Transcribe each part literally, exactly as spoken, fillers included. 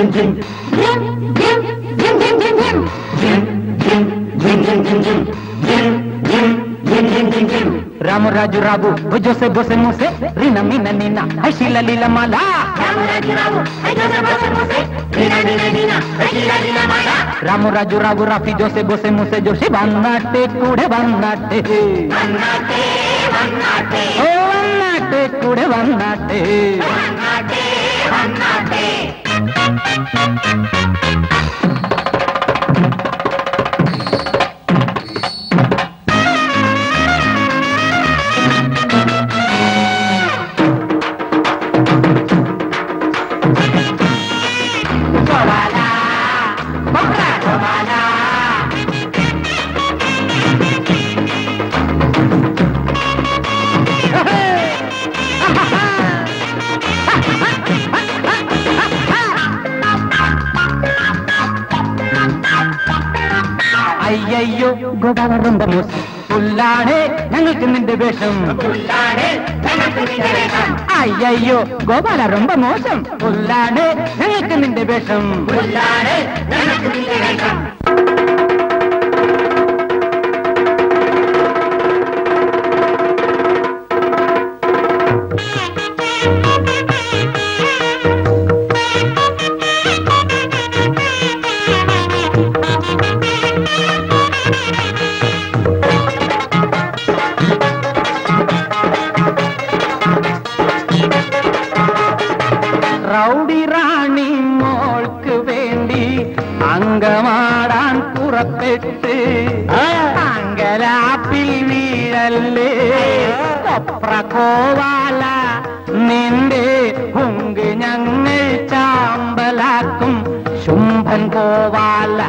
Ramu Raju Rabu, Jose Bose Mose, Rina Mina Nina, Ashila Lila Mala. Ramu Raju Rabu, Jose Bose Mose, Rina Mina Nina, Ashila Lila Mala. Ramu Raju Rabu, Rafi Jose Bose Mose, Joshi Vannate, Kude Vannate. Vannate, Vannate. Oh, Vannate, Kude Vannate. Vannate, Vannate. അയ്യോ ഗോപാല ரொம்ப മോശം പുല്ലാണേ ഞങ്ങൾക്ക് നിന്റെ വേഷം അയ്യോ ഗോപാല ரொம்ப മോശം പുല്ലാണേ ഞങ്ങൾക്ക് നിന്റെ വേഷം റൗഡി റാണി മോൾക്ക് വേണ്ടി അങ്കമാടാൻ പുറപ്പെട്ട് അങ്കലാപ്പിൽ വീഴല്ലേ കൊപ്ര കോവാല നിന്റെ ഹുങ്ക് ഞങ്ങൾ ചാമ്പലാക്കും ശുംഭൻ കോവാല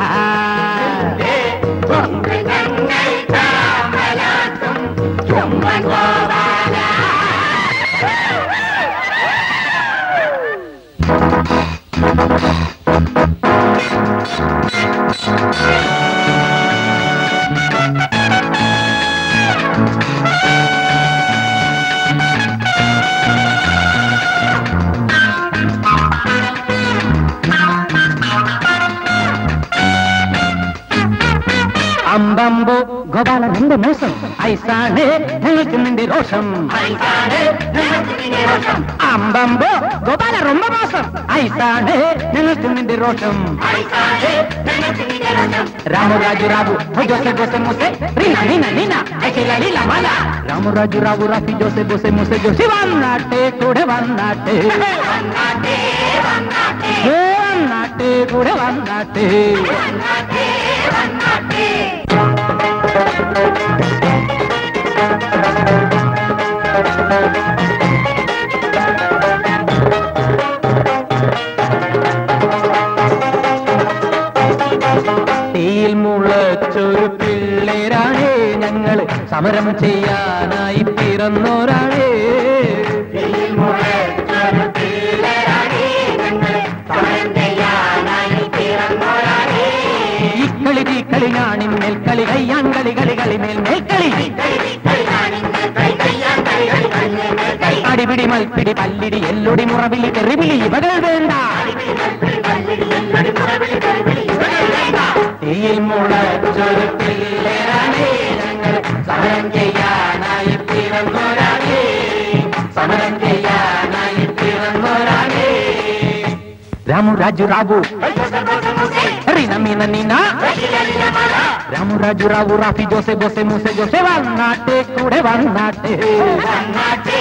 ശുംഭൻ കോവാല അമ്പമ്പോ ഗോപാല നിന്റെ മോശം ഐസാണ് ഞങ്ങൾക്ക് നിന്റെ രോഷം അമ്പമ്പോ ഗോപാല ரொம்ப മോശം ഐസാണ് ഞങ്ങൾക്ക് നിന്റെ രോഷം രാമു രാജു രാബു ജോസെ ബോസെ മൂസെ റീന നീന നീന അഖില ലീല മാല രാമു രാജു രാബു റാഫി ജോസെ ബോസെ മൂസെ ജോസി വന്നാട്ടെ കൂടെ വന്നാട്ടെ വന്നാട്ടെ കൂടെ വന്നാട്ടെ തീയിൽ മുളച്ചൊരു പിള്ളേരാണേ ഞങ്ങൾ സമരം ചെയ്യാനായി പിറന്നോരാണേ ഇക്കളി തീക്കളി ഞാണിൻ മേൽക്കളി കയ്യാൻ കളി കളി കളി മേൽ മേൽക്കളി അടിപിടി മൽപ്പിടി പല്ലിടി എല്ലൊടി മുറവിളി തെറിവിളി ഇവകൾ വേണ്ട തീയിൽ മുളച്ചൊരു പിള്ളേരാണേ ഞങ്ങൾ സമരം ചെയ്യാനായി പിറന്നോരാണേ സമരം ചെയ്യാനായി പിറന്നോരാണേ രാമു രാജു രാബു റീന മീന നീന രാമു രാജു രാബു റാഫി ജോസെ ബോസെ മൂസെ ജോസെ വന്നാട്ടെ കൂടെ വന്നാട്ടെ